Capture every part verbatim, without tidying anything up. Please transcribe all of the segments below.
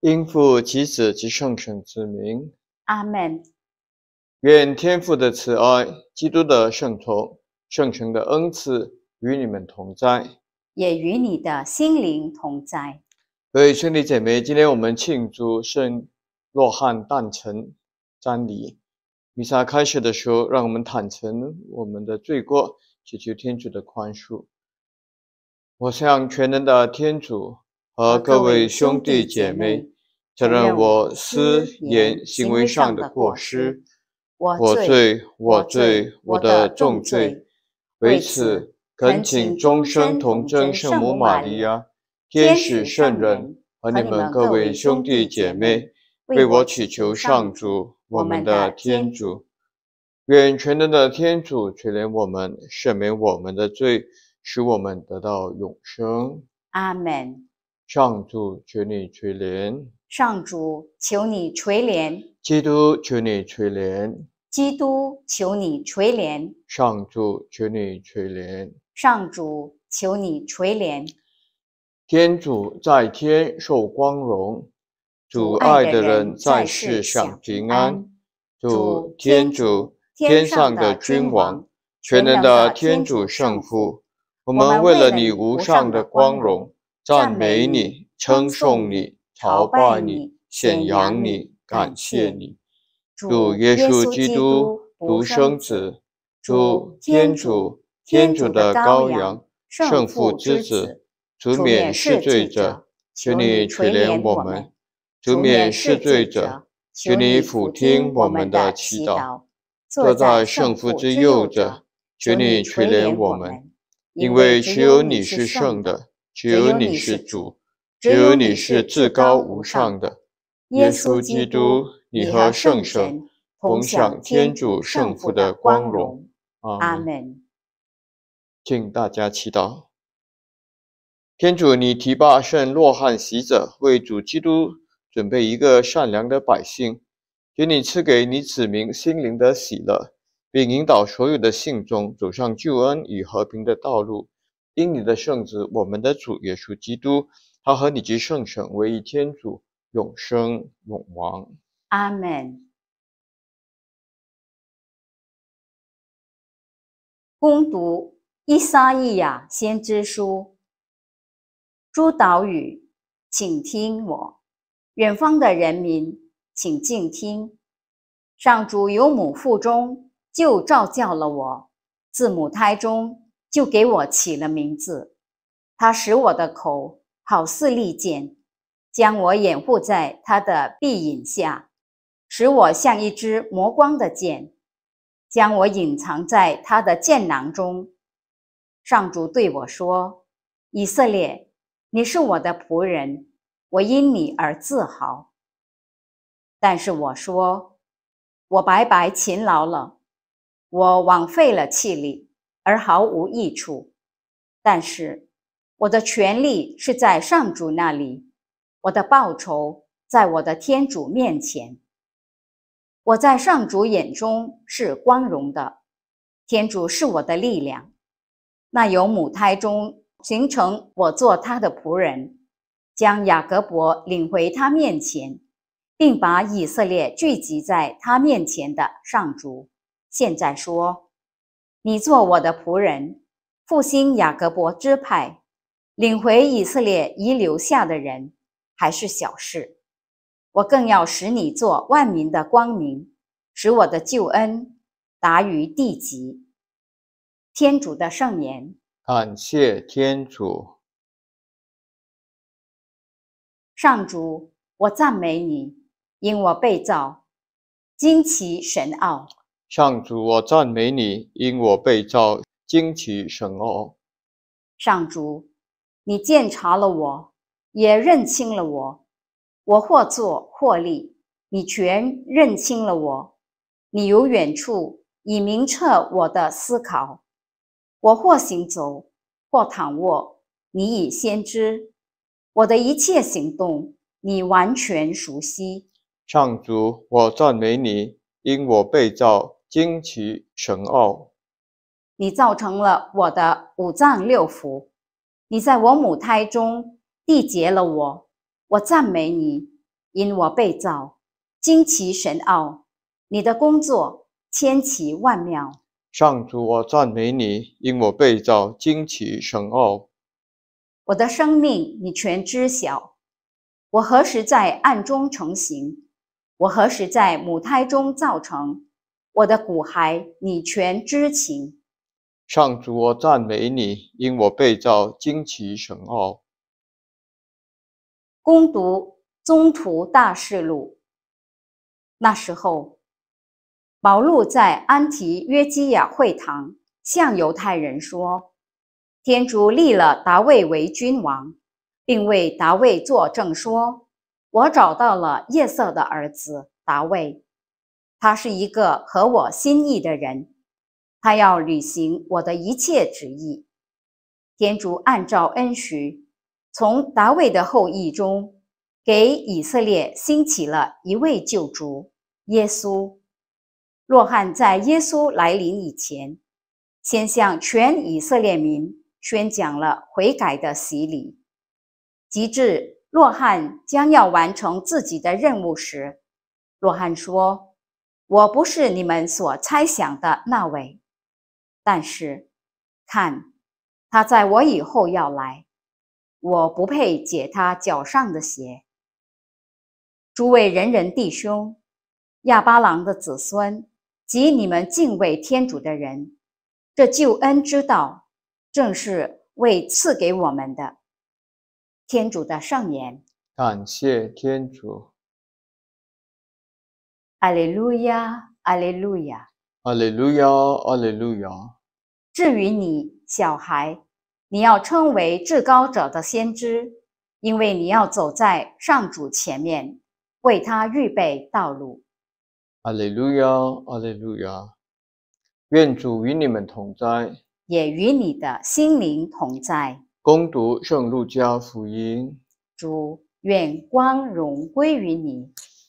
因父及子及圣神之名， 阿们。 愿天父的慈爱、基督的圣宠、圣神的恩赐与你们同在， 也与你的心灵同在。 各位兄弟姐妹，今天我们庆祝圣若翰诞辰瞻礼。弥撒开始的时候，让我们坦诚我们的罪过，祈求天主的宽恕。我向全能的天主和各位兄弟姐妹承认我思言行为上的过失，我罪我罪我的重罪。为此恳请终身童真圣母玛利亚、天使圣人和你们各位兄弟姐妹为我祈求上主我们的天主。愿全能的天主垂怜我们，赦免我们的罪，使我们得到永生。 阿们。 上主求你垂怜， 上主求你垂怜， 基督求你垂怜， 基督求你垂怜， 上主求你垂怜， 上主求你垂怜。 天主在天受光荣，主爱的人在世享平安。主天主天上的君王，全能的天主圣父，我们为了你无上的光荣，赞美你，称颂你，朝拜你，显扬你，感谢你。主耶稣基督独生子，主天主天主的羔羊，圣父之子，主免世罪者，求你垂怜我们；主免世罪者，求你俯听我们的祈祷。坐在圣父之右者，求你垂怜我们，因为只有你是圣的，只有你是主，只有你是至高无上的。耶稣基督，你和圣神同享天主圣父的光荣。 阿们。 请大家祈祷。天主，你提拔圣若翰洗者，为主基督准备一个善良的百姓，求你赐给你子民心灵的喜乐，并引导所有的信众走上救恩与和平的道路。因你的圣子，我们的主耶稣基督，他和你及圣神唯一天主，永生永王。 阿们。恭读依撒意亚先知书。诸岛屿，请听我；远方的人民，请静听。上主由母腹中就召叫了我，自母胎中就给我起了名字。他使我的口好似利剑，将我掩护在他的臂影下，使我像一支磨光的剑，将我隐藏在他的剑囊中。上主对我说：以色列，你是我的仆人，我因你而自豪。但是我说，我白白勤劳了，我枉费了气力，而毫无益处。但是我的权利是在上主那里，我的报酬在我的天主面前。我在上主眼中是光荣的，天主是我的力量。那由母胎中形成我做他的仆人，将雅各伯领回他面前，并把以色列聚集在他面前的上主，现在说：你做我的仆人，复兴雅各伯支派，领回以色列遗留下的人，还是小事。我更要使你做万民的光明，使我的救恩达于地极。天主的圣言。 感谢天主。 上主，我赞美你，因我被造，惊奇神奥。 上主，我赞美你，因我被造，惊奇神奥。 上主，你鉴察了我，也认清了我，我或坐或立，你全认清了我。你由远处已明彻我的思考，我或行走，或躺卧，你已先知。我的一切行动，你完全熟悉。 上主，我赞美你，因我被造，惊奇神奥。 你造成了我的五脏六腑，你在我母胎中缔结了我，我赞美你， 因我被造，惊奇神奥，你的工作千奇万妙。 上主，我赞美你，因我被造，惊奇神奥。 我的生命你全知晓，我何时在暗中成形？我何时在母胎中造成？我的骨骸你全知情。 上主，我赞美你，因我被造，惊奇神奥。 攻读宗徒大事录。那时候，保禄在安提约基亚会堂向犹太人说：天主立了达味为君王，并为达味作证说：我找到了叶瑟的儿子达味，他是一个合我心意的人，他要履行我的一切旨意。天主按照恩许，从达味的后裔中给以色列兴起了一位救主耶稣。若翰在耶稣来临以前，先向全以色列民宣讲了悔改的洗礼。及至若翰将要完成自己的任务时，若翰说：我不是你们所猜想的那位，但是看，他在我以后要来，我不配解他脚上的鞋。诸位仁人弟兄，亚巴郎的子孙及你们敬畏天主的人，这救恩之道正是为赐给我们的。天主的圣言。 感谢天主。 阿利路亚，阿利路亚， 阿利路亚，阿利路亚。 至于你，小孩，你要称为至高者的先知，因为你要走在上主前面，为他预备道路。 阿利路亚，阿利路亚。愿主与你们同在， 也与你的心灵同在。 恭读圣路加福音。 主，愿光荣归于你。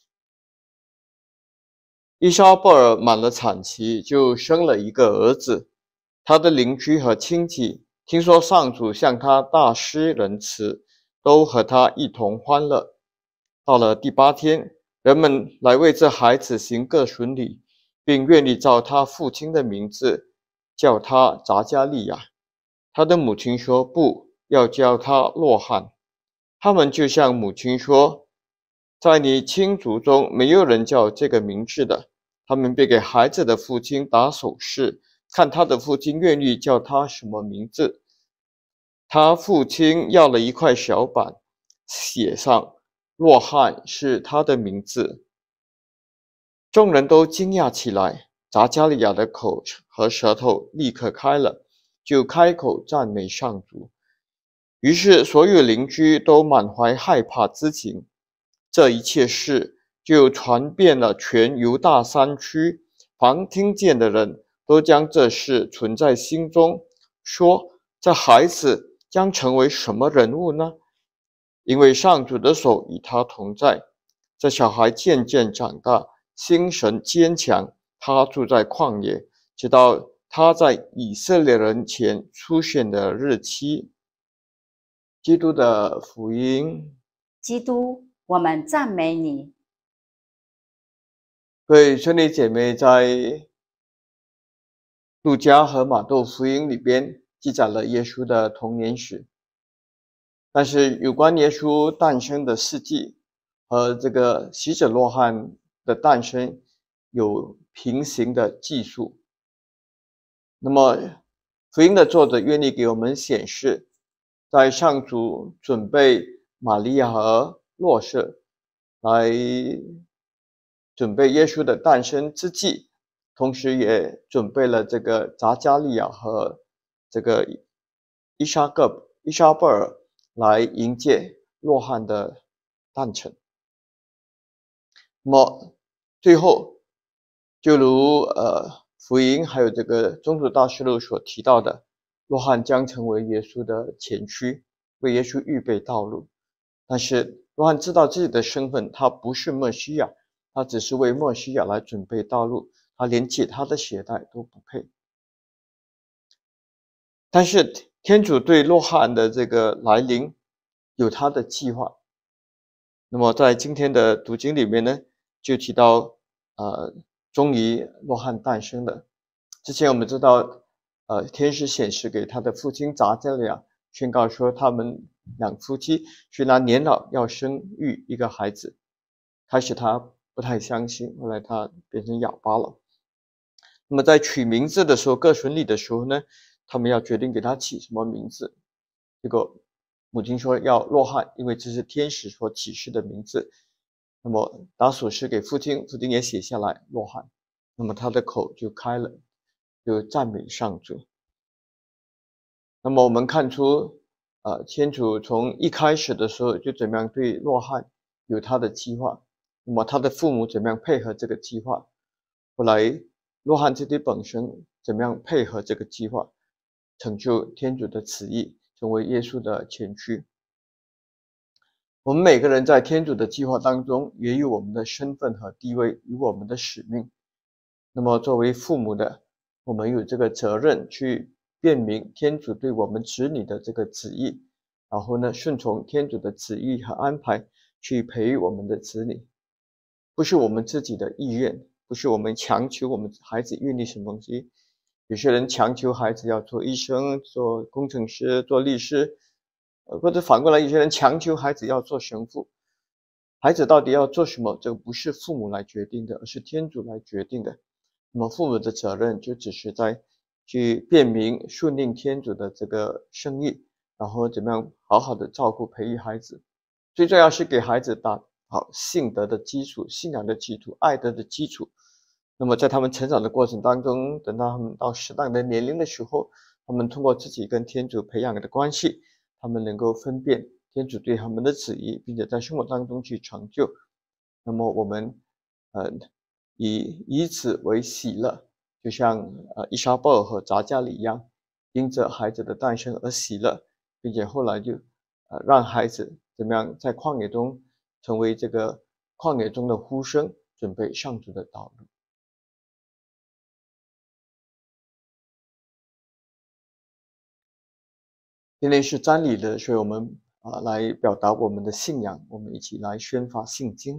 伊莎贝尔满了产期，就生了一个儿子。他的邻居和亲戚听说上主向他大施仁慈，都和他一同欢乐。到了第八天，人们来为这孩子行个巡礼，并愿意照他父亲的名字叫他匝加利亚。他的母亲说不，要叫他若翰。他们就向母亲说，在你亲族中没有人叫这个名字的。他们便给孩子的父亲打手势，看他的父亲愿意叫他什么名字。他父亲要了一块小板，写上若翰是他的名字。众人都惊讶起来，匝加利亚的口和舌头立刻开了，就开口赞美上主。于是所有邻居都满怀害怕之情。这一切事就传遍了全犹大山区，凡听见的人都将这事存在心中，说这孩子将成为什么人物呢？因为上主的手与他同在。这小孩渐渐长大，心神坚强，他住在旷野，直到他在以色列人前出现的日期。基督的福音。 基督，我们赞美你。 各位兄弟姐妹，在路加和马窦福音里边记载了耶稣的童年史，但是有关耶稣诞生的事迹和这个洗者若翰的诞生有平行的记述。那么福音的作者愿意给我们显示，在上主准备玛利亚和若瑟来准备耶稣的诞生之际，同时也准备了这个匝加利亚和这个伊莎各伊莎贝尔来迎接若翰的诞辰。那么最后，就如呃福音还有这个宗徒大事录所提到的，若翰将成为耶稣的前驱，为耶稣预备道路。但是若翰知道自己的身份，他不是默西亚，他只是为默西亚来准备道路，他连解他的鞋带都不配。但是天主对若翰的这个来临有他的计划。 那么在今天的读经里面呢，就提到，呃，终于约翰诞生了。之前我们知道，呃，天使显示给他的父亲匝加利亚，宣告说他们两夫妻虽然年老，要生育一个孩子。开始他不太相信，后来他变成哑巴了。那么在取名字的时候，各顺利的时候呢，他们要决定给他起什么名字。这个母亲说要约翰，因为这是天使所启示的名字。那么打锁匙给父亲，父亲也写下来约翰。那么他的口就开了，就赞美上主。那么我们看出，呃，天主从一开始的时候就怎么样对约翰有他的计划。那么他的父母怎么样配合这个计划？后来约翰自己本身怎么样配合这个计划，成就天主的旨意，成为耶稣的前驱。我们每个人在天主的计划当中，也有我们的身份和地位，有我们的使命。那么作为父母的，我们有这个责任去辨明天主对我们子女的这个旨意，然后呢，顺从天主的旨意和安排，去培育我们的子女。不是我们自己的意愿，不是我们强求我们孩子愿意什么东西。有些人强求孩子要做医生、做工程师、做律师，或者反过来，有些人强求孩子要做神父。孩子到底要做什么，这个不是父母来决定的，而是天主来决定的。那么父母的责任就只是在去辨明顺应天主的这个圣意，然后怎么样好好的照顾培育孩子。最重要是给孩子打好信德的基础、信仰的基础、爱德的基础。那么在他们成长的过程当中，等到他们到适当的年龄的时候，他们通过自己跟天主培养的关系，他们能够分辨天主对他们的旨意，并且在生活当中去成就。那么我们呃以以此为喜乐，就像呃伊莎贝尔和匝加利一样，因着孩子的诞生而喜乐，并且后来就呃让孩子怎么样在旷野中成为这个旷野中的呼声，准备上主的道路。今天是瞻礼日，所以我们啊、呃、来表达我们的信仰，我们一起来宣发信经。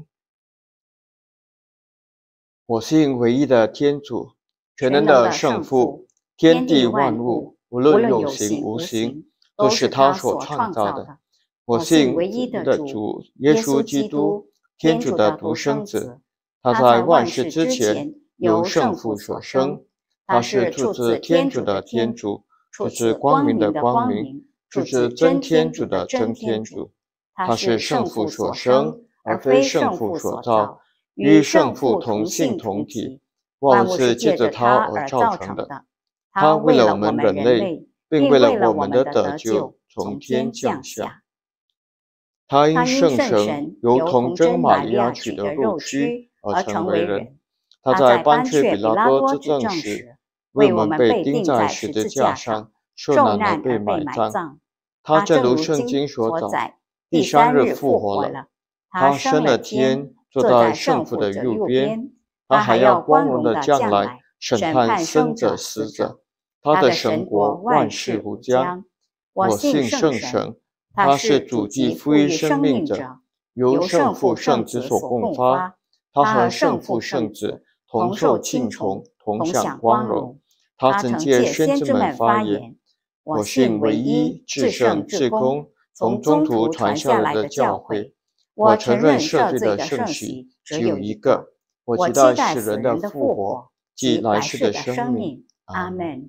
我信唯一的天主，全能的圣父，天地万物，无论有形无形，都是他所创造的。我信唯一的主耶稣基督，天主的独生子，他在万世之前由圣父所生，他是出自天主的天主，出自光明的光明，出自真天主的真天主。他是圣父所生，而非圣父所造，与圣父同性同体，万物是借着他而造成的。他为了我们人类，并为了我们的得救，从天降下。他因圣神由童贞玛利亚取得肉躯而成为人。他在班却比拉多之政时，为我们被钉在十字架上，受难而被埋葬。他正如圣经所载，第三日复活了。他升了天，坐在圣父的右边。他还要光荣的降来，审判生者死者。他的神国万世无疆。我信圣神，他是主继赋予生命者，由圣父圣子所共发。他和圣父圣子同受敬崇，同享光荣。他曾借先知们发言：我信唯一至圣至公，从中途传下来的教会。我承认赦罪的圣洗只有一个。我期待死人的复活，即来世的生命。阿们。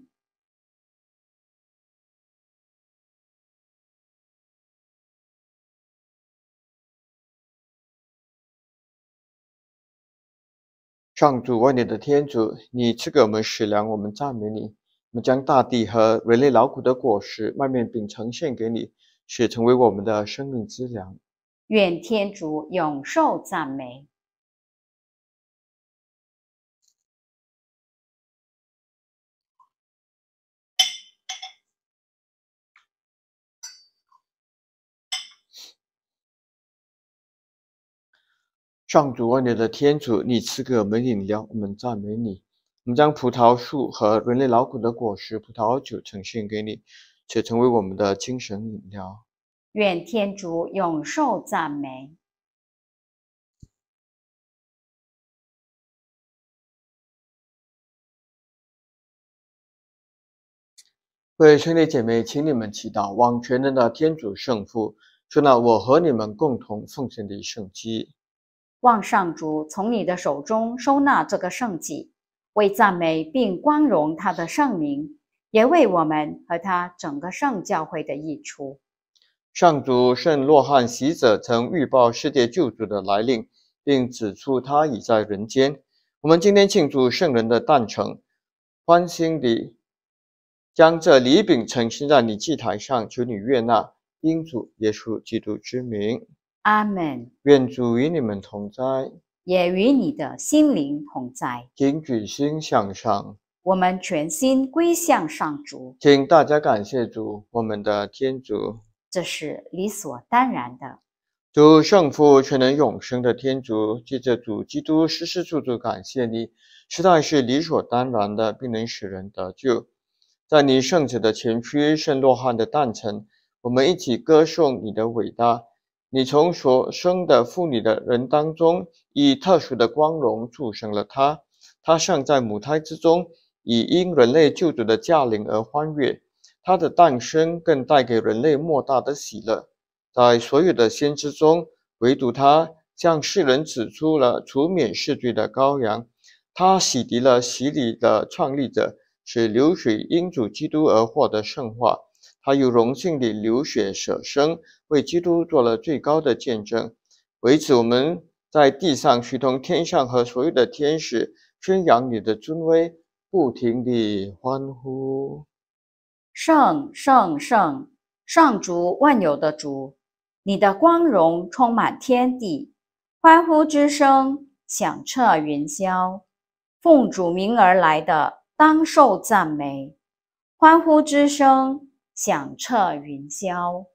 上主万年的天主，你赐给我们食粮，我们赞美你。我们将大地和人类劳苦的果实麦面饼呈现给你，使成为我们的生命之粮。 愿天主永受赞美。 上主万年的天主，你赐给我们饮料，我们赞美你。我们将葡萄树和人类劳苦的果实葡萄酒呈现给你，且成为我们的精神饮料。 愿天主永受赞美。 各位兄弟姐妹，请你们祈祷，望全能的天主圣父收纳我和你们共同奉献的圣祭。 望上主从你的手中收纳这个圣祭，为赞美并光荣他的圣名，也为我们和他整个圣教会的益处。 上主圣若翰洗者曾预报世界救主的来临，并指出他已在人间。我们今天庆祝圣人的诞辰，欢欣地将这礼饼呈现在你祭台上，求你悦纳，因主耶稣基督之名。 阿们。 愿主与你们同在， 也与你的心灵同在。 请举心向上， 我们全心归向上主。 请大家感谢主，我们的天主。 这是理所当然的。 主圣父全能永生的天主，借着主基督时时处处感谢你，实在是理所当然的，并能使人得救。在你圣子的前驱圣若翰的诞辰，我们一起歌颂你的伟大。你从所生的妇女的人当中，以特殊的光荣祝生了他。他尚在母胎之中，以因人类救主的驾临而欢悦。他的诞生更带给人类莫大的喜乐。在所有的先知中，唯独他向世人指出了除免世罪的羔羊。他洗涤了洗礼的创立者，使流水因主基督而获得圣化。他有荣幸地流血舍生，为基督做了最高的见证。为此，我们在地上虚同天上和所有的天使宣扬你的尊威，不停地欢呼。 圣圣圣，上主万有的主，你的光荣充满天地，欢呼之声响彻云霄。奉主名而来的，当受赞美。欢呼之声响彻云霄。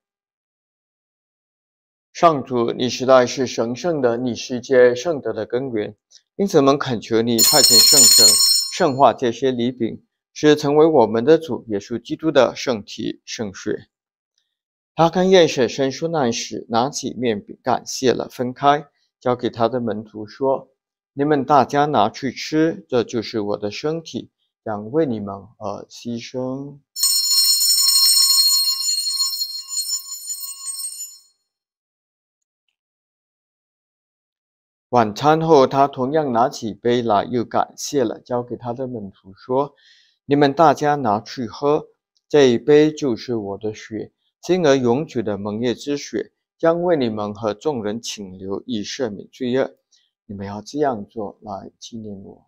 上主，你实在是神圣的，你是一切圣德的根源，因此我们恳求你派遣圣神圣化这些礼饼，使成为我们的主耶稣基督的圣体圣血。他跟验舍生受难时，拿起面饼，感谢了，分开，交给他的门徒说：“你们大家拿去吃，这就是我的身体，将为你们而牺牲。”晚餐后，他同样拿起杯来，又感谢了，交给他的门徒说：“你们大家拿去喝，这一杯就是我的血，今而永久的盟约之血，将为你们和众人请流，以赦免罪恶。你们要这样做，来纪念我。”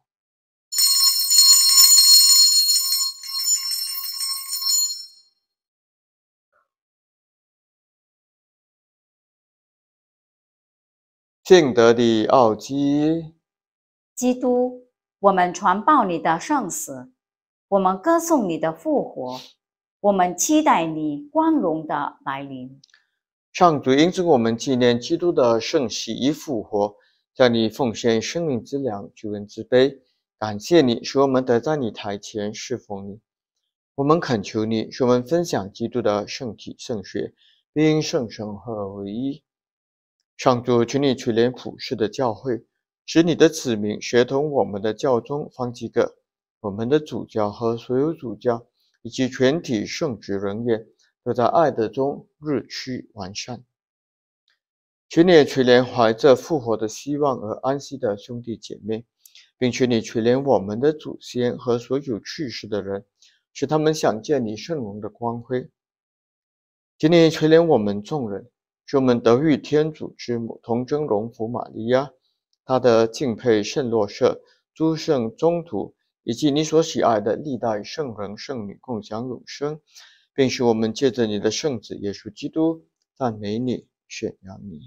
敬德的奥基， 基督，我们传报你的圣死，我们歌颂你的复活，我们期待你光荣的来临。 上主，因此我们纪念基督的圣洗与复活，向你奉献生命之粮、救恩之杯，感谢你，使我们得在你台前侍奉你。我们恳求你，使我们分享基督的圣体圣血，并圣神合而为一。上主，求你垂怜普世的教会，使你的子民协同我们的教宗方济各、我们的主教和所有主教，以及全体圣职人员，都在爱德中日趋完善。求你也垂怜怀着复活的希望而安息的兄弟姐妹，并求你垂怜我们的祖先和所有去世的人，使他们想见你圣容的光辉。求你垂怜我们众人，使我们得遇天主之母童真荣福玛利亚，她的敬佩圣若瑟、诸圣宗徒，以及你所喜爱的历代圣人圣女共享永生，并使我们借着你的圣子耶稣基督赞美你、宣扬你。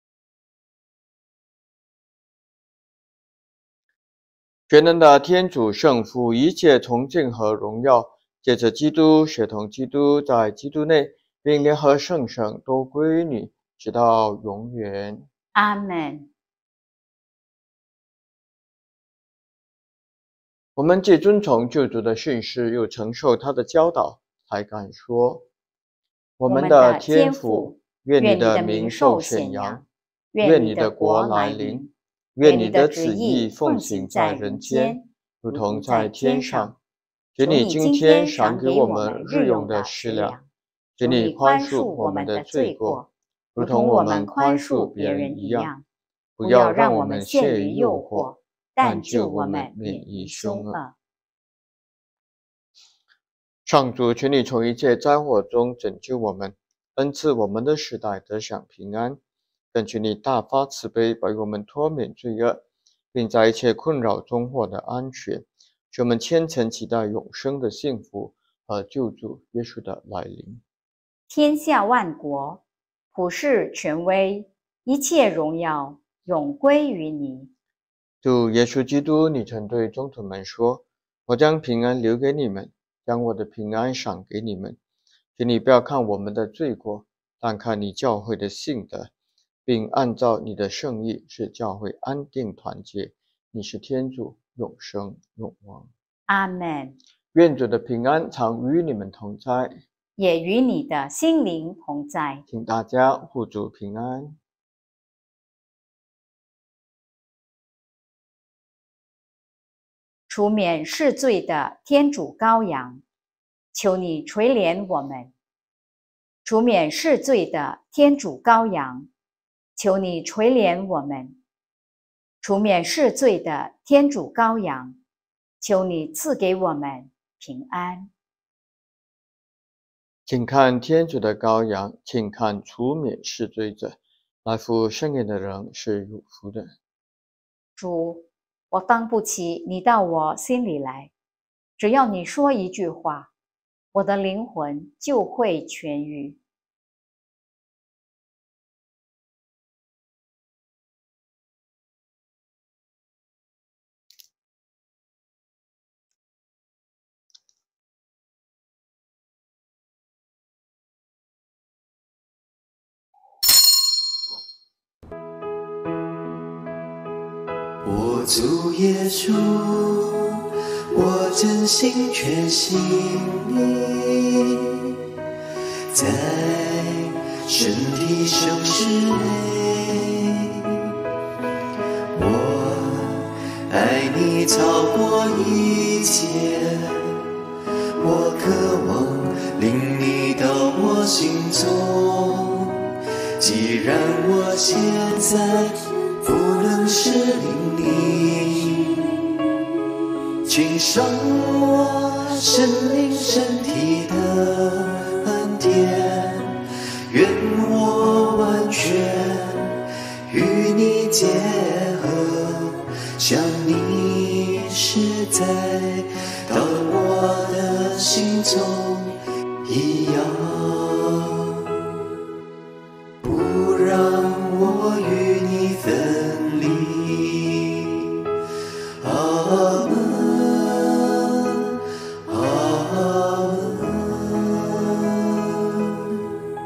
全能的天主圣父，一切崇敬和荣耀，借着基督，协同基督，在基督内，并联合圣神，都归于你，直到永远。 阿们。 我们既遵从救主的训示，又承受他的教导，才敢说：我们的天父，愿你的名受显扬，愿你的国来临，愿你的旨意奉行在人间，如同在天上。 求你今天赏给我们日用的食粮，求你宽恕我们的罪过，如同我们宽恕别人一样。不要让我们陷于诱惑，但救我们免于凶恶。上主，求你从一切灾祸中拯救我们，恩赐我们的世代得享平安。更求你大发慈悲，保佑我们脱免罪恶，并在一切困扰中获得安全，使我们虔诚期待永生的幸福和救主耶稣的来临。 天下万国，普世权威，一切荣耀永归于你。 主耶稣基督，你曾对宗徒们说：“我将平安留给你们，将我的平安赏给你们。请你不要看我们的罪过，但看你教会的信德，并按照你的圣意使教会安定团结。你是天主，永生永王。 阿们。 愿主的平安常与你们同在， 也与你的心灵同在。 请大家互助平安。 除免世罪的天主羔羊，求你垂怜我们；除免世罪的天主羔羊，求你垂怜我们；除免世罪的天主羔羊，求你赐给我们平安。 请看天主的羔羊，请看除免世罪者，来赴圣宴的人是有福的。 主，我当不起你到我心里来，只要你说一句话，我的灵魂就会痊愈。 我主耶稣，我真心全信你，在身体圣事内，我爱你超过一切，我渴望领你到我心中。既然我现在不能是领你，请赏我生命身体的恩典，愿我完全与你结合，像你是在到我的心中一样，不让我与你分离。阿们，阿们。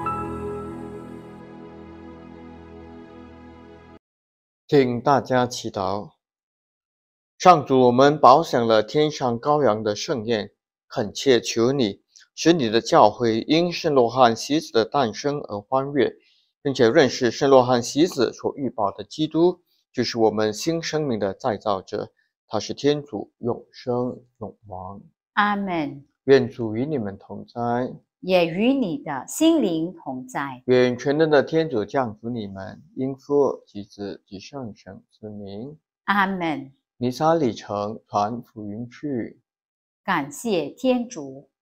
请大家祈祷。上主，我们饱享了天上羔羊的盛宴，恳切求你，使你的教会因圣若翰洗子的诞生而欢悦，并且认识圣若翰洗子所预报的基督，就是我们新生命的再造者，他是天主，永生永王。 阿们。 愿主与你们同在， 也与你的心灵同在。 愿全能的天主降福你们，因父及子及圣神之名。 阿们。 弥撒礼成，传福音去。 感谢天主。